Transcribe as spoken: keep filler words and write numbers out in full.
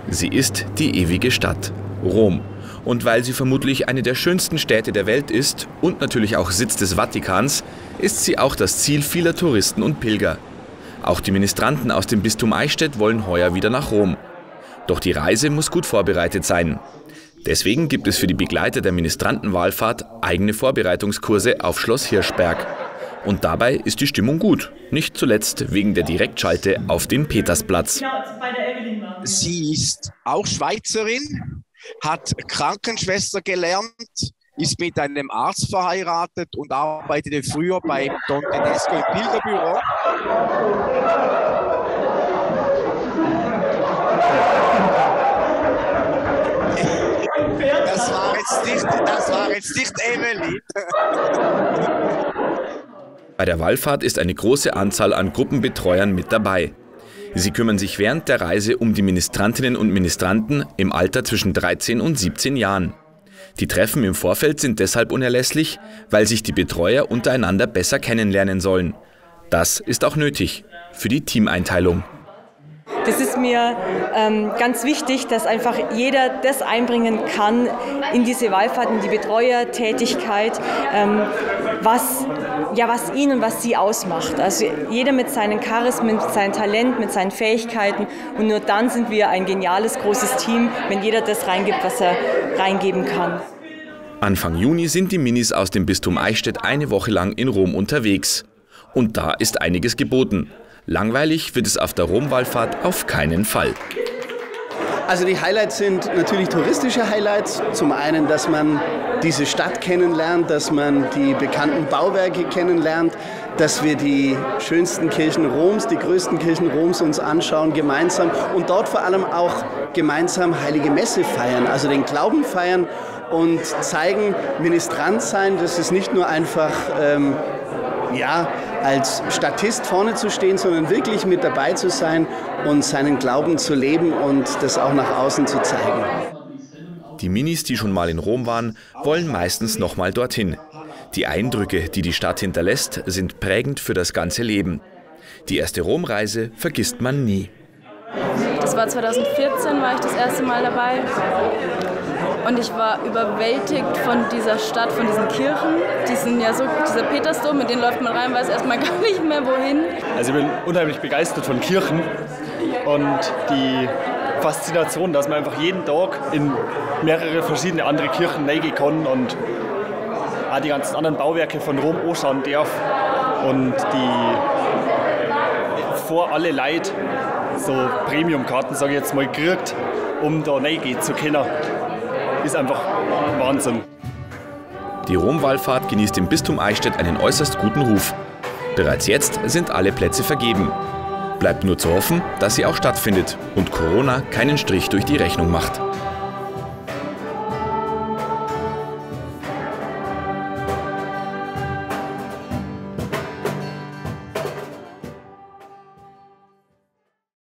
Sie ist die ewige Stadt, Rom. Und weil sie vermutlich eine der schönsten Städte der Welt ist und natürlich auch Sitz des Vatikans, ist sie auch das Ziel vieler Touristen und Pilger. Auch die Ministranten aus dem Bistum Eichstätt wollen heuer wieder nach Rom. Doch die Reise muss gut vorbereitet sein. Deswegen gibt es für die Begleiter der Ministrantenwallfahrt eigene Vorbereitungskurse auf Schloss Hirschberg. Und dabei ist die Stimmung gut, nicht zuletzt wegen der Direktschalte auf den Petersplatz. Sie ist auch Schweizerin, hat Krankenschwester gelernt, ist mit einem Arzt verheiratet und arbeitete früher bei Don Tedesco im Pilgerbüro. Das war jetzt nicht, das war jetzt nicht Emily. Bei der Wallfahrt ist eine große Anzahl an Gruppenbetreuern mit dabei. Sie kümmern sich während der Reise um die Ministrantinnen und Ministranten im Alter zwischen dreizehn und siebzehn Jahren. Die Treffen im Vorfeld sind deshalb unerlässlich, weil sich die Betreuer untereinander besser kennenlernen sollen. Das ist auch nötig für die Teameinteilung. Das ist mir ähm, ganz wichtig, dass einfach jeder das einbringen kann in diese Wallfahrt, in die Betreuertätigkeit, ähm, was, ja, was ihn und was sie ausmacht. Also jeder mit seinen Charismen, mit seinem Talent, mit seinen Fähigkeiten. Und nur dann sind wir ein geniales, großes Team, wenn jeder das reingibt, was er reingeben kann. Anfang Juni sind die Minis aus dem Bistum Eichstätt eine Woche lang in Rom unterwegs. Und da ist einiges geboten. Langweilig wird es auf der Rom-Wallfahrt auf keinen Fall. Also die Highlights sind natürlich touristische Highlights. Zum einen, dass man diese Stadt kennenlernt, dass man die bekannten Bauwerke kennenlernt, dass wir die schönsten Kirchen Roms, die größten Kirchen Roms uns anschauen gemeinsam und dort vor allem auch gemeinsam Heilige Messe feiern, also den Glauben feiern und zeigen, Ministrant sein, das ist nicht nur einfach ähm, ja, als Statist vorne zu stehen, sondern wirklich mit dabei zu sein und seinen Glauben zu leben und das auch nach außen zu zeigen. Die Minis, die schon mal in Rom waren, wollen meistens noch mal dorthin. Die Eindrücke, die die Stadt hinterlässt, sind prägend für das ganze Leben. Die erste Romreise vergisst man nie. Das war zweitausendvierzehn, war ich das erste Mal dabei. Und ich war überwältigt von dieser Stadt, von diesen Kirchen. Die sind ja so, dieser Petersdom, mit denen läuft man rein, weiß erstmal gar nicht mehr wohin. Also ich bin unheimlich begeistert von Kirchen und die Faszination, dass man einfach jeden Tag in mehrere verschiedene andere Kirchen reingehen kann und auch die ganzen anderen Bauwerke von Rom anschauen darf und die vor alle Leute so Premium-Karten, sage ich jetzt mal, kriegt, um da reingehen zu können. Ist einfach Wahnsinn. Die Rom-Wallfahrt genießt im Bistum Eichstätt einen äußerst guten Ruf. Bereits jetzt sind alle Plätze vergeben. Bleibt nur zu hoffen, dass sie auch stattfindet und Corona keinen Strich durch die Rechnung macht.